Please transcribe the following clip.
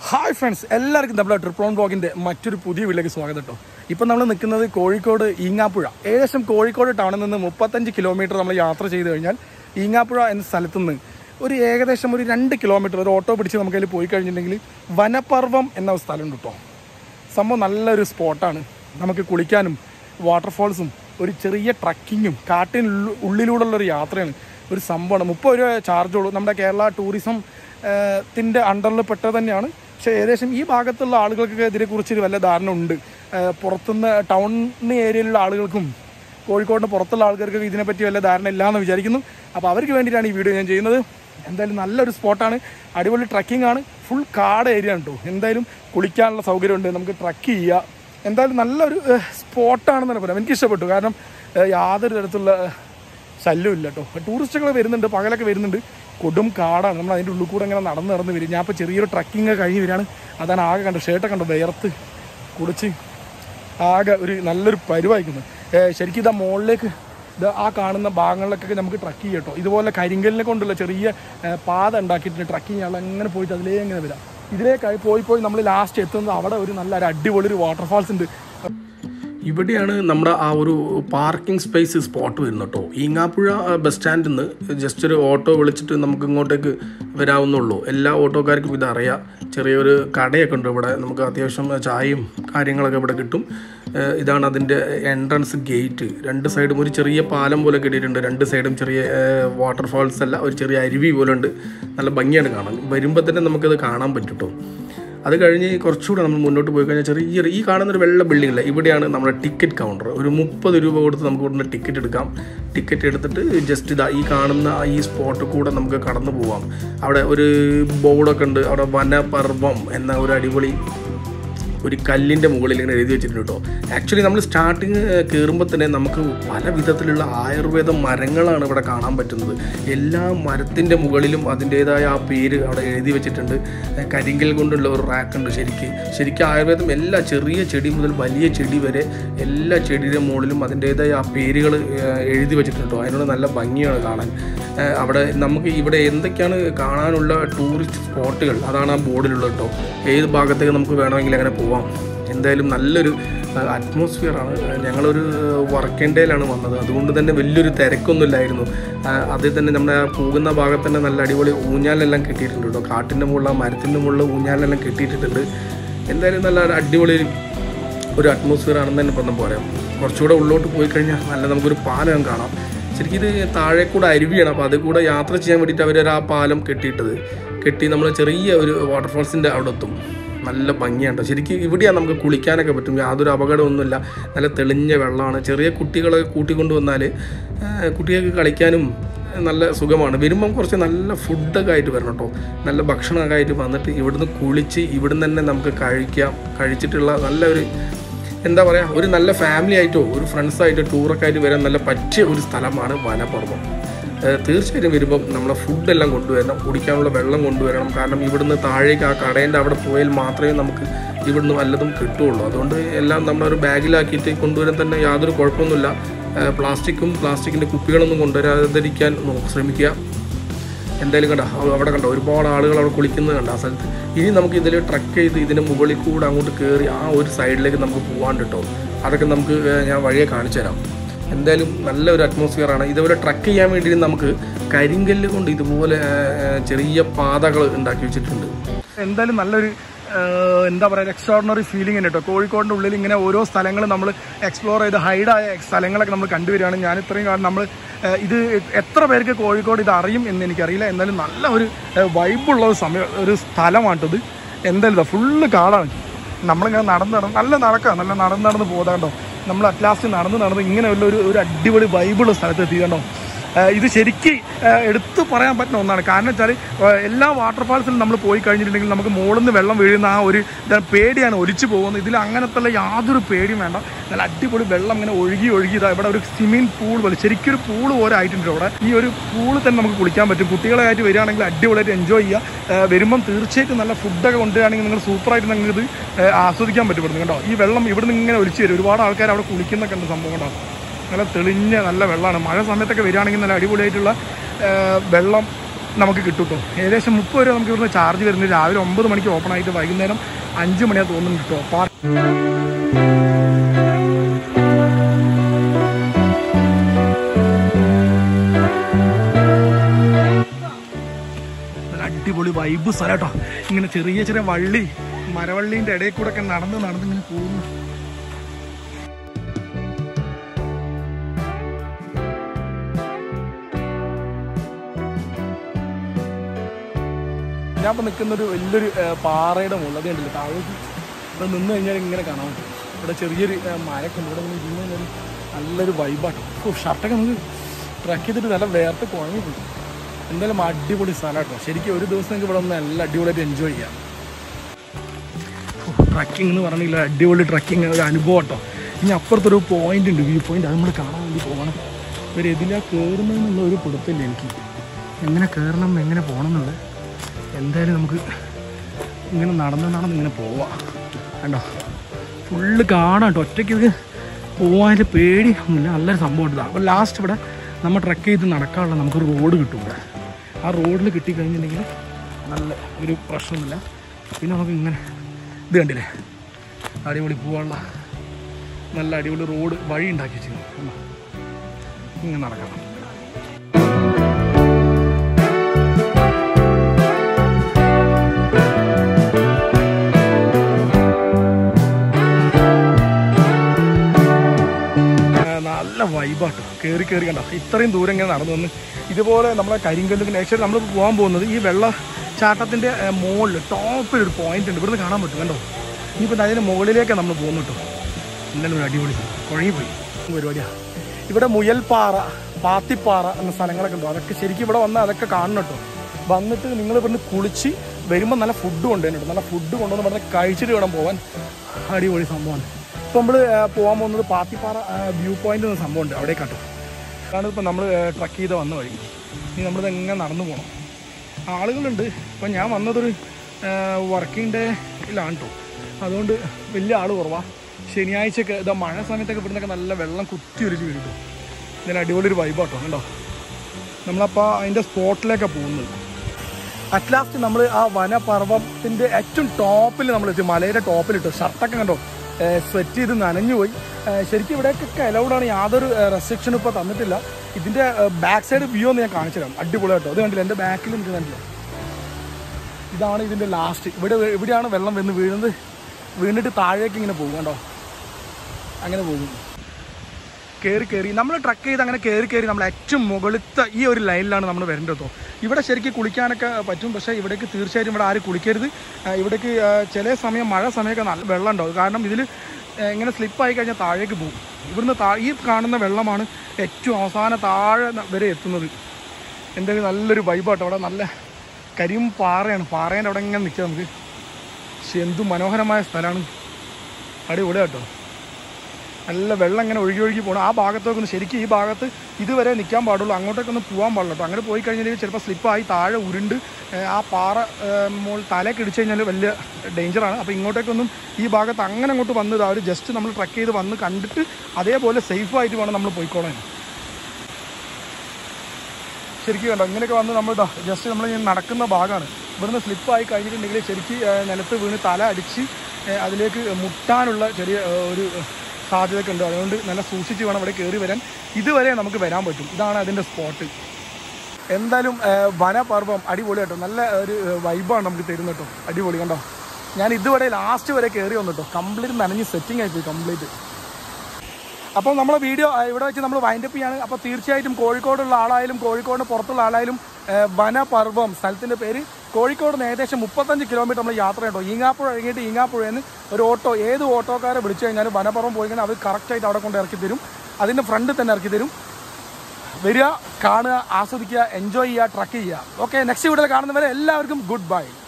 Hi friends, എല്ലാവർക്കും നമ്മുടെ triple on ബ്ലോഗിൻ്റെ മറ്റൊരു പുതിയ വീട്ടിലേക്ക് സ്വാഗതം കേട്ടോ. ഇപ്പം നമ്മൾ നിൽക്കുന്നത് കോഴിക്കോട് ഈങ്ങാപ്പുഴ. ഏകദേശം കോഴിക്കോട് ടൗണിൽ നിന്ന് 35 കിലോമീറ്റർ നമ്മൾ യാത്ര ചെയ്ത് കഴിഞ്ഞാൽ ഈങ്ങാപ്പുഴ എന്ന സ്ഥലത്തു നിന്ന് ഏകദേശം ഒരു 2 കിലോമീറ്റർ ഒരു ഓട്ടോ പിടിച്ച് നമുക്ക് അതിൽ പോയി കഴിഞ്ഞിട്ടുണ്ടെങ്കിൽ വനപർവം എന്ന സ്ഥലമുണ്ട് കേട്ടോ. സംഭവം നല്ലൊരു സ്പോട്ടാണ്. നമുക്ക് കുളിക്കാനും വാട്ടർഫോൾസും ഒരു ചെറിയ ട്രക്കിങ്ങും കാട്ടിനുള്ളിലൂടെയുള്ളൊരു യാത്രയാണ്. ഒരു സംഭവമാണ്. 30 രൂപ ചാർജുള്ളൂ. നമ്മുടെ കേരള ടൂറിസം ത്തിൻ്റെ അണ്ടറിൽ പെട്ടത് തന്നെയാണ്. പക്ഷേ ഏകദേശം ഈ ഭാഗത്തുള്ള ആളുകൾക്കൊക്കെ ഇതിനെക്കുറിച്ചൊരു വല്ല ധാരണ ഉണ്ട്. പുറത്തുനിന്ന് ടൗൺ ഏരിയയിലുള്ള ആളുകൾക്കും കോഴിക്കോടിന് പുറത്തുള്ള ആൾക്കാർക്കൊക്കെ ഇതിനെപ്പറ്റി വല്ല ധാരണ ഇല്ലയെന്ന് വിചാരിക്കുന്നു. അപ്പോൾ അവർക്ക് വേണ്ടിയിട്ടാണ് ഈ വീഡിയോ ഞാൻ ചെയ്യുന്നത്. എന്തായാലും നല്ലൊരു സ്പോട്ടാണ്, അടിപൊളി ട്രക്കിംഗ് ആണ്. ഫുൾ കാട് ഏരിയ ആണ് കേട്ടോ. എന്തായാലും കുളിക്കാനുള്ള സൗകര്യമുണ്ട്, നമുക്ക് ട്രക്ക് ചെയ്യുക. എന്തായാലും നല്ലൊരു സ്പോട്ടാണെന്ന് പറയാം. എനിക്കിഷ്ടപ്പെട്ടു. കാരണം യാതൊരു തരത്തിലുള്ള ശല്യമില്ല കേട്ടോ. ടൂറിസ്റ്റുകൾ വരുന്നുണ്ട്, പകലൊക്കെ വരുന്നുണ്ട്. കൊടും കാടാണ്. നമ്മൾ അതിൻ്റെ ഉള്ളിൽ കൂടെ ഇങ്ങനെ നടന്ന് വരും. ഞാൻ ഇപ്പോൾ ചെറിയൊരു ട്രക്കിങ് കഴിഞ്ഞ് വരികയാണ്. അതാണ് ആകെ കണ്ടു, ഷർട്ടൊക്കെ കണ്ടു വിയർത്ത് കുടിച്ച് ആകെ ഒരു നല്ലൊരു പരുവായിരിക്കുന്നു. ശരിക്കും ഇതാ മുകളിലേക്ക് ആ കാണുന്ന ഭാഗങ്ങളിലൊക്കെ നമുക്ക് ട്രക്ക് ചെയ്യാം കേട്ടോ. ഇതുപോലെ കരിങ്കലിനെ കൊണ്ടുള്ള ചെറിയ പാത ഉണ്ടാക്കിയിട്ടുണ്ട്. ട്രക്കിങ് ചെയ്യാനുള്ള അങ്ങനെ പോയിട്ട് അതിലേ ഇങ്ങനെ വരാം. ഇതിലേക്കായി പോയി നമ്മൾ ലാസ്റ്റ് എത്തുന്നത് അവിടെ ഒരു നല്ലൊരു അടിപൊളി ഒരു വാട്ടർഫാൾസ് ഉണ്ട്. ഇവിടെയാണ് നമ്മുടെ ആ ഒരു പാർക്കിംഗ് സ്പേസ് സ്പോട്ട് വരുന്നത് കേട്ടോ. ഈങ്ങാപ്പുഴ ബസ് സ്റ്റാൻഡിൽ നിന്ന് ജസ്റ്റ് ഒരു ഓട്ടോ വിളിച്ചിട്ട് നമുക്ക് ഇങ്ങോട്ടേക്ക് വരാവുന്നുള്ളൂ. എല്ലാ ഓട്ടോക്കാർക്കും ഇതറിയാം. ചെറിയൊരു കടയൊക്കെ ഉണ്ട് ഇവിടെ. നമുക്ക് അത്യാവശ്യം ചായയും കാര്യങ്ങളൊക്കെ ഇവിടെ കിട്ടും. ഇതാണ് അതിൻ്റെ എൻട്രൻസ് ഗേറ്റ്. രണ്ട് സൈഡും ഒരു ചെറിയ പാലം പോലെ കെട്ടിയിട്ടുണ്ട്. രണ്ട് സൈഡും ചെറിയ വാട്ടർഫാൾസ് അല്ല, ഒരു ചെറിയ അരുവി പോലെ ഉണ്ട്. നല്ല ഭംഗിയാണ് കാണാൻ. വരുമ്പോൾ തന്നെ നമുക്കത് കാണാൻ പറ്റും കേട്ടോ. അത് കഴിഞ്ഞ് കുറച്ചുകൂടെ നമ്മൾ മുന്നോട്ട് പോയി കഴിഞ്ഞാൽ ചെറിയൊരു ഈ കാണുന്നൊരു വെള്ള ബിൽഡിങ്ങില്ല, ഇവിടെയാണ് നമ്മുടെ ടിക്കറ്റ് കൗണ്ടർ. ഒരു 30 രൂപ കൊടുത്ത് നമുക്ക് ഇവിടുന്ന് ടിക്കറ്റ് എടുക്കാം. ടിക്കറ്റ് എടുത്തിട്ട് ജസ്റ്റ് ഇതാ ഈ കാണുന്ന ഈ സ്പോട്ടിൽ കൂടെ നമുക്ക് കടന്നു പോവാം. അവിടെ ഒരു ബോർഡൊക്കെ ഉണ്ട്. അവിടെ വനപർവം എന്ന ഒരു അടിപൊളി ഒരു കല്ലിൻ്റെ മുകളിൽ ഇങ്ങനെ എഴുതി വെച്ചിട്ടുണ്ട് കേട്ടോ. ആക്ച്വലി നമ്മൾ സ്റ്റാർട്ടിങ് കയറുമ്പോൾ തന്നെ നമുക്ക് പല വിധത്തിലുള്ള ആയുർവേദ മരങ്ങളാണ് ഇവിടെ കാണാൻ പറ്റുന്നത്. എല്ലാ മരത്തിൻ്റെ മുകളിലും അതിൻ്റേതായ ആ പേര് അവിടെ എഴുതി വെച്ചിട്ടുണ്ട്. കരിങ്കൽ കൊണ്ടുള്ള ഒരു റാക്കുണ്ട്. ശരിക്കും ആയുർവേദം എല്ലാ ചെറിയ ചെടി മുതൽ വലിയ ചെടി വരെ എല്ലാ ചെടിയുടെ മുകളിലും അതിൻ്റേതായ ആ പേരുകൾ എഴുതി വെച്ചിട്ടുണ്ട് കേട്ടോ. അതിനോട് നല്ല ഭംഗിയാണ് കാണാൻ. അവിടെ നമുക്ക് ഇവിടെ എന്തൊക്കെയാണ് കാണാനുള്ള ടൂറിസ്റ്റ് സ്പോട്ടുകൾ അതാണ് ആ ബോർഡിലുള്ളത് കേട്ടോ. ഏത് ഭാഗത്തേക്ക് നമുക്ക് വേണമെങ്കിൽ അങ്ങനെ പോവാം. എന്തായാലും നല്ലൊരു അറ്റ്മോസ്ഫിയറാണ്. ഞങ്ങളൊരു വർക്കിംഗ് ഡേയിലാണ് വന്നത്, അതുകൊണ്ട് തന്നെ വലിയൊരു തിരക്കൊന്നുമില്ലായിരുന്നു. അതിൽ തന്നെ നമ്മുടെ പോകുന്ന ഭാഗത്ത് തന്നെ നല്ല അടിപൊളി ഊഞ്ഞാലെല്ലാം കെട്ടിയിട്ടുണ്ട് കേട്ടോ. കാട്ടിൻ്റെ മുകളിൽ മരത്തിൻ്റെ മുകളിൽ ഊഞ്ഞാലെല്ലാം കെട്ടിയിട്ടിട്ടുണ്ട്. എന്തായാലും നല്ല അടിപൊളി ഒരു അറ്റ്മോസ്ഫിയർ ആണെന്ന് തന്നെ ഇപ്പം പറയാം. കുറച്ചുകൂടെ ഉള്ളോട്ട് പോയി കഴിഞ്ഞാൽ നല്ല നമുക്കൊരു പാലം കാണാം. ശരിക്കും ഇത് താഴെ കൂടെ അരുവിയാണ്. അപ്പോൾ അതിൽ കൂടെ യാത്ര ചെയ്യാൻ വേണ്ടിയിട്ട് അവർ ആ പാലം കെട്ടി നമ്മൾ ചെറിയ ഒരു വാട്ടർഫാൾസിൻ്റെ അവിടെ എത്തും. നല്ല ഭംഗിയാണ് ശരിക്കും. ഇവിടെയാണ് നമുക്ക് കുളിക്കാനൊക്കെ പറ്റും. യാതൊരു അപകടമൊന്നുമില്ല. നല്ല തെളിഞ്ഞ വെള്ളമാണ്. ചെറിയ കുട്ടികളെ കൂട്ടിക്കൊണ്ട് വന്നാൽ കുട്ടികൾക്ക് കളിക്കാനും നല്ല സുഖമാണ്. വരുമ്പം കുറച്ച് നല്ല ഫുഡൊക്കെ ആയിട്ട് വരണം കേട്ടോ. നല്ല ഭക്ഷണമൊക്കെ ആയിട്ട് വന്നിട്ട് ഇവിടുന്ന് കുളിച്ച് ഇവിടുന്ന് തന്നെ നമുക്ക് കഴിച്ചിട്ടുള്ള നല്ലൊരു എന്താ പറയുക, ഒരു നല്ല ഫാമിലി ആയിട്ടോ ഒരു ഫ്രണ്ട്സായിട്ടോ ടൂറൊക്കെ ആയിട്ട് വരാൻ നല്ല പറ്റിയ ഒരു സ്ഥലമാണ് വനപർവം. തീർച്ചയായിട്ടും വരുമ്പം നമ്മളെ ഫുഡെല്ലാം കൊണ്ടുവരണം, കുടിക്കാനുള്ള വെള്ളം കൊണ്ടുവരണം. കാരണം ഇവിടുന്ന് താഴേക്ക് ആ കടേൻ്റെ അവിടെ പോയാൽ മാത്രമേ നമുക്ക് ഇവിടുന്ന് വല്ലതും കിട്ടുകയുള്ളൂ. അതുകൊണ്ട് എല്ലാം നമ്മളൊരു ബാഗിലാക്കിയിട്ട് കൊണ്ടുവരാൻ തന്നെ യാതൊരു കുഴപ്പമൊന്നുമില്ല. പ്ലാസ്റ്റിക്കിൻ്റെ കുപ്പികളൊന്നും കൊണ്ടുവരാതിരിക്കാൻ ശ്രമിക്കുക. എന്തായാലും അവിടെ കണ്ടോ ഒരുപാട് ആളുകൾ അവിടെ കുളിക്കുന്നത് കണ്ട ആ സ്ഥലത്ത്. ഇനി നമുക്ക് ഇതിൽ ട്രക്ക് ചെയ്ത് ഇതിന് മുകളിൽ കൂടെ അങ്ങോട്ട് കയറി ആ ഒരു സൈഡിലേക്ക് നമുക്ക് പോകാൻ കേട്ടോ. അതൊക്കെ നമുക്ക് ഞാൻ വഴിയെ കാണിച്ചു തരാം. എന്തായാലും നല്ലൊരു അറ്റ്മോസ്ഫിയറാണ്. ഇതുപോലെ ട്രക്ക് ചെയ്യാൻ വേണ്ടി നമുക്ക് കരിങ്കല്ല് കൊണ്ട് ഇതുപോലെ ചെറിയ പാതകൾ ഉണ്ടാക്കി വെച്ചിട്ടുണ്ട്. എന്തായാലും നല്ലൊരു എന്താ പറയുക, എക്സ്ട്രോർഡിനറി ഫീലിംഗ് ഉണ്ട് കേട്ടോ. കോഴിക്കോടിൻ്റെ ഉള്ളിൽ ഇങ്ങനെ ഓരോ സ്ഥലങ്ങൾ നമ്മൾ എക്സ്പ്ലോർ ചെയ്ത് ഹൈഡായ സ്ഥലങ്ങളൊക്കെ നമ്മൾ കണ്ടുവരികയാണ്. ഞാൻ ഇത്രയും കാലം നമ്മൾ ഇത് എത്ര പേർക്ക് കോഴിക്കോട് ഇത് അറിയും എന്ന് എനിക്കറിയില്ല. എന്നാലും നല്ല ഒരു വൈബുള്ള ഒരു സ്ഥലമാണിട്ടത്. എന്തായാലും ഫുള്ള് കാടാണ്. നമ്മളിങ്ങനെ നല്ല നടന്ന് പോകാണ്ടോ. നമ്മൾ അറ്റ്ലാസ്റ്റ് നടന്ന് ഇങ്ങനെയുള്ള ഒരു അടിപൊളി വൈബുള്ള സ്ഥലത്ത് എത്തി കണ്ടോ. ഇത് ശരിക്ക് എടുത്തു പറയാൻ പറ്റുന്ന ഒന്നാണ്. കാരണം വെച്ചാൽ എല്ലാ വാട്ടർഫാൾസിലും നമ്മൾ പോയി കഴിഞ്ഞിട്ടുണ്ടെങ്കിൽ നമുക്ക് മുകളിൽ നിന്ന് വെള്ളം വീഴുന്ന ആ ഒരു പേടിയാണ് ഒലിച്ചു പോകുന്നത്. ഇതിൽ അങ്ങനത്തെ യാതൊരു പേടിയും വേണ്ട. നല്ല അടിപൊളി വെള്ളം ഇങ്ങനെ ഒഴുകി ഇതാ ഇവിടെ ഒരു സ്വിമ്മിംഗ് പൂൾ പോലെ ശരിക്കൊരു പൂള് പോലെ ആയിട്ടുണ്ട് ഇവിടെ. ഈ ഒരു പൂള് തന്നെ നമുക്ക് കുളിക്കാൻ പറ്റും. കുട്ടികളെ ആയിട്ട് വരികയാണെങ്കിൽ അടിപൊളിയായിട്ട് എൻജോയ് ചെയ്യുക. വരുമ്പം തീർച്ചയായിട്ടും നല്ല ഫുഡൊക്കെ കൊണ്ടുവരികയാണെങ്കിൽ നിങ്ങൾ സൂപ്പറായിട്ട് നിങ്ങൾക്ക് ഇത് ആസ്വദിക്കാൻ പറ്റും കേട്ടോ. ഈ വെള്ളം ഇവിടെ നിന്ന് ഇങ്ങനെ ഒലിച്ചു വരും. ഒരുപാട് ആൾക്കാർ അവിടെ കുളിക്കുന്നൊക്കെ ഉണ്ട് സംഭവം കേട്ടോ. നല്ല തെളിഞ്ഞ നല്ല വെള്ളമാണ്. മഴ സമയത്തൊക്കെ വരികയാണെങ്കിൽ നല്ല അടിപൊളിയായിട്ടുള്ള വെള്ളം നമുക്ക് കിട്ടും കേട്ടോ. ഏകദേശം 30 രൂപ നമുക്ക് ഇവിടുന്ന് ചാർജ് വരുന്നത്. രാവിലെ 9 മണിക്ക് ഓപ്പൺ ആയിട്ട് വൈകുന്നേരം 5 മണിയാ തോന്നുന്നുണ്ട് കേട്ടോ. അടിപൊളി വൈബ് സ്ഥലം കേട്ടോ. ഇങ്ങനെ ചെറിയ ചെറിയ മരവള്ളീൻ്റെ ഇടയിൽ കൂടെ ഒക്കെ നടന്ന് ഇങ്ങനെ പോകുന്നു. ഞാൻ ഇപ്പോൾ നിൽക്കുന്നൊരു വലിയൊരു പാറയുടെ മുകളിൽ ഉണ്ടല്ലോ. താഴേക്ക് ഇവിടെ നിന്ന് കഴിഞ്ഞാൽ ഇങ്ങനെ കാണാൻ പറ്റും. ഇവിടെ ചെറിയൊരു മരമൊക്കെ ഉണ്ട്. ഇവിടെ ഇങ്ങനെ ഇരുന്ന് നല്ലൊരു വൈബാട്ടോ. ഷർട്ടൊക്കെ നമുക്ക് ട്രക്ക് ചെയ്തിട്ട് നല്ല വേർത്ത് കുഴങ്ങി പോയി. എന്തായാലും അടിപൊളി സ്ഥലം കേട്ടോ. ശരിക്കും ഒരു ദിവസം നിങ്ങൾക്ക് ഇവിടെ ഒന്ന് നല്ല അടിപൊളിയായിട്ട് എൻജോയ് ചെയ്യാം. ട്രക്കിംഗ് എന്ന് പറഞ്ഞില്ല, അടിപൊളി ട്രക്കിംഗ് ഒരു അനുഭവം കേട്ടോ. ഇനി അപ്പുറത്തൊരു പോയിന്റ് ഉണ്ട്, വ്യൂ പോയിന്റ്. അത് നമ്മൾ കാണാൻ വേണ്ടി പോകണം. ഇവർ എതിലാ കയറുന്നതെന്നുള്ള ഒരു പിടുത്തില്ല എനിക്ക്. എങ്ങനെ കയറണം എങ്ങനെ പോകണം എന്നുള്ളത്. എന്തായാലും നമുക്ക് ഇങ്ങനെ നടന്ന് ഇങ്ങനെ പോവാം. കണ്ടോ ഫുള്ള് കാണാം കേട്ടോ. ഒറ്റയ്ക്ക് ഇത് പോകാൻ പേടി ഒന്നുമില്ല. നല്ലൊരു സംഭവം ഉണ്ട്. അപ്പോൾ ലാസ്റ്റ് ഇവിടെ നമ്മൾ ട്രക്ക് ചെയ്ത് നടക്കാനുള്ള നമുക്കൊരു റോഡ് കിട്ടും ഇവിടെ. ആ റോഡിൽ കിട്ടിക്കഴിഞ്ഞിട്ടുണ്ടെങ്കിൽ നല്ല ഒരു പ്രശ്നമൊന്നുമില്ല. പിന്നെ നമുക്ക് ഇങ്ങനെ ഇത് കണ്ടില്ലേ, അടിപൊളി പോകാനുള്ള നല്ല അടിപൊളി റോഡ് വഴി ഉണ്ടാക്കി വെച്ചിരുന്നു. ഇങ്ങനെ നടക്കണം. നല്ല വൈബാട്ടോ. കയറി കണ്ടോ ഇത്രയും ദൂരം ഇങ്ങനെ നടന്നു വന്ന് ഇതുപോലെ നമ്മളെ കരിങ്കല്ലിന് ആക്ച്വലി നമ്മൾ പോകാൻ പോകുന്നത് ഈ വെള്ളച്ചാട്ടത്തിൻ്റെ മുകളിൽ ടോപ്പിലൊരു പോയിന്റ് ഉണ്ട്. ഇവിടുന്ന് കാണാൻ പറ്റും കണ്ടോ. ഇനിയിപ്പോൾ അതിന് മുകളിലേക്കാണ് നമ്മൾ പോകുന്നു കേട്ടോ. എന്തായാലും ഒരു അടിപൊളി കുഴങ്ങിപ്പോയി പരിപാടിയാണ്. ഇവിടെ മുയൽപ്പാറ, പാത്തിപ്പാറ എന്ന സ്ഥലങ്ങളൊക്കെ ഉണ്ടോ. അതൊക്കെ ശരിക്കും ഇവിടെ വന്നാൽ അതൊക്കെ കാണണം കേട്ടോ. വന്നിട്ട് നിങ്ങൾ ഇവിടുന്ന് കുളിച്ച് വരുമ്പോൾ നല്ല ഫുഡ് കൊണ്ടുവരുന്നുണ്ട്. നല്ല ഫുഡ് കൊണ്ടുവന്ന് പറഞ്ഞാൽ കഴിച്ചിട്ട് വേണം പോകാൻ. അടിപൊളി സംഭവമാണ്. ഇപ്പോൾ നമ്മൾ പോകാൻ പോകുന്നത് പാത്തിപ്പാറ വ്യൂ പോയിന്റ് എന്ന സംഭവമുണ്ട്, അവിടെ കാട്ടും. അതാണ് ഇപ്പോൾ നമ്മൾ ട്രക്ക് ചെയ്ത് വന്ന വഴി. ഇനി നമ്മളിത് എങ്ങനെ നടന്നു പോകണം. ആളുകളുണ്ട്. ഇപ്പം ഞാൻ വന്നതൊരു വർക്കിംഗ് ഡേയിലാണ് കേട്ടോ. അതുകൊണ്ട് വലിയ ആൾ കുറവാണ്. ശനിയാഴ്ചയൊക്കെ ഇതാ മഴ സമയത്തൊക്കെ ഇവിടുന്നൊക്കെ നല്ല വെള്ളം കുത്തി ഉരുക്കി വീഴും. ഇതിന് അടിപൊളി ഒരു വൈബാട്ടോ. കണ്ടോ നമ്മളപ്പോൾ അതിൻ്റെ സ്പോട്ടിലേക്കാണ് പോകുന്നത്. അറ്റ്ലാസ്റ്റ് നമ്മൾ ആ വനപർവ്വത്തിൻ്റെ ഏറ്റവും ടോപ്പിൽ നമ്മൾ എത്തി. മലയുടെ ടോപ്പിലിട്ടു. ഷർട്ടൊക്കെ കണ്ടോ സ്വെറ്റ് ചെയ്ത് നനഞ്ഞു പോയി. ശരിക്കും ഇവിടേക്കൊക്കെ അലൗഡാണ്. യാതൊരു റെസ്ട്രിക്ഷനും ഇപ്പോൾ തന്നിട്ടില്ല. ഇതിൻ്റെ ബാക്ക് സൈഡ് വ്യൂ ഒന്ന് ഞാൻ കാണിച്ചു തരാം. അടിപൊളിയായിട്ടോ. അത് കണ്ടില്ല, എൻ്റെ ബാക്കിൽ എനിക്ക് കണ്ടില്ല. ഇതാണ് ഇതിൻ്റെ ലാസ്റ്റ്. ഇവിടെയാണ് വെള്ളം വന്ന് വീണിട്ട് താഴേക്ക് ഇങ്ങനെ പോകും കണ്ടോ. അങ്ങനെ പോകും. കയറി നമ്മൾ ട്രക്ക് ചെയ്ത് അങ്ങനെ കയറി നമ്മൾ ഏറ്റവും മുകളിലത്തെ ഈ ഒരു ലൈനിലാണ് നമ്മൾ വരേണ്ടതോ. ഇവിടെ ശരിക്കും കുളിക്കാനൊക്കെ പറ്റും. പക്ഷേ ഇവിടേക്ക് തീർച്ചയായിട്ടും ഇവിടെ ആരും കുളിക്കരുത്. ഇവിടേക്ക് ചില സമയം മഴ സമയമൊക്കെ നല്ല വെള്ളം ഉണ്ടാവും. കാരണം ഇതിൽ ഇങ്ങനെ സ്ലിപ്പായി കഴിഞ്ഞാൽ താഴേക്ക് പോകും. ഇവിടുന്ന് ഈ കാണുന്ന വെള്ളമാണ് ഏറ്റവും അവസാനം താഴെ വരെ എത്തുന്നത്. എന്തായാലും നല്ലൊരു വൈബാട്ടോ. അവിടെ നല്ല പാറയാണ്. പാറേൻ്റെ അവിടെ ഇങ്ങനെ നിൽക്കുക നമുക്ക്. പക്ഷെ എന്ത് മനോഹരമായ സ്ഥലമാണ്. അടിപൊളി കേട്ടോ. നല്ല വെള്ളം ഇങ്ങനെ ഒഴുകി പോകണം. ആ ഭാഗത്തേക്കൊന്ന് ശരിക്കും ഈ ഭാഗത്ത് ഇതുവരെ നിൽക്കാൻ പാടുള്ളൂ. അങ്ങോട്ടേക്കൊന്നും പോകാൻ പാടില്ല കേട്ടോ. അങ്ങനെ പോയി കഴിഞ്ഞാൽ ചിലപ്പോൾ സ്ലിപ്പായി താഴെ ഉരുണ്ട് ആ പാറ തലയൊക്കെ ഇടിച്ചു കഴിഞ്ഞാൽ വലിയ ഡേഞ്ചറാണ്. അപ്പോൾ ഇങ്ങോട്ടേക്കൊന്നും ഈ ഭാഗത്ത് അങ്ങനെ അങ്ങോട്ട് വന്നത് അവർ ജസ്റ്റ് നമ്മൾ ട്രക്ക് ചെയ്ത് വന്ന് കണ്ടിട്ട് അതേപോലെ സേഫായിട്ട് വേണം നമ്മൾ പോയിക്കോളാൻ. ശരിക്കും കണ്ടോ ഇങ്ങനെയൊക്കെ വന്ന് നമ്മൾ ജസ്റ്റ് നമ്മൾ നടക്കുന്ന ഭാഗമാണ്. ഇവിടുന്ന് സ്ലിപ്പായി കഴിഞ്ഞിട്ടുണ്ടെങ്കിൽ ശരിക്കും നിലത്ത് വീണ് തല അടിച്ച് അതിലേക്ക് മുട്ടാനുള്ള ചെറിയ ഒരു സാധ്യതയൊക്കെ ഉണ്ട്. അതുകൊണ്ട് നല്ല സൂക്ഷിച്ച് വേണം ഇവിടെ കയറി വരാൻ. ഇതുവരെ നമുക്ക് വരാൻ പറ്റും. ഇതാണ് അതിൻ്റെ സ്പോട്ട്. എന്തായാലും വനപർവ്വം അടിപൊളിയാട്ടോ. നല്ല ഒരു വൈബാണ് നമുക്ക് തരുന്നത് കേട്ടോ. അടിപൊളി കണ്ടോ. ഞാൻ ഇതുവരെ ലാസ്റ്റ് വരെ കയറി വന്നു കേട്ടോ. കംപ്ലീറ്റ് നനഞ്ഞ് സെറ്റിംഗ് ആയിപ്പോയി കംപ്ലീറ്റ്. അപ്പോൾ നമ്മളെ വീഡിയോ ഇവിടെ വെച്ച് നമ്മൾ വൈൻഡപ്പ് ചെയ്യാണ്. അപ്പോൾ തീർച്ചയായിട്ടും കോഴിക്കോടുള്ള ആളായാലും കോഴിക്കോടിന് പുറത്തുള്ള ആളായാലും വനപർവ്വം സ്ഥലത്തിൻ്റെ പേര് കോഴിക്കോട് നിന്ന് ഏകദേശം 35 കിലോമീറ്റർ നമ്മൾ യാത്ര കേട്ടോ. ഈങ്ങാപ്പുഴ കഴിഞ്ഞിട്ട് ഈങ്ങാപ്പുഴയിൽ നിന്ന് ഒരു ഏത് ഓട്ടോക്കാരെ വിളിച്ചു കഴിഞ്ഞാലും വനപർവ്വം പോയി കഴിഞ്ഞാൽ അവർ കറക്റ്റായിട്ട് അവിടെ കൊണ്ട് ഇറക്കി തരും. അതിൻ്റെ ഫ്രണ്ടിൽ തന്നെ ഇറക്കി തരും. വരിക, കാണുക, ആസ്വദിക്കുക, എൻജോയ് ചെയ്യുക, ട്രക്ക് ചെയ്യുക. ഓക്കെ, നെക്സ്റ്റ് വീഡിയോയിൽ കാണുന്നവരെ എല്ലാവർക്കും ഗുഡ് ബൈ.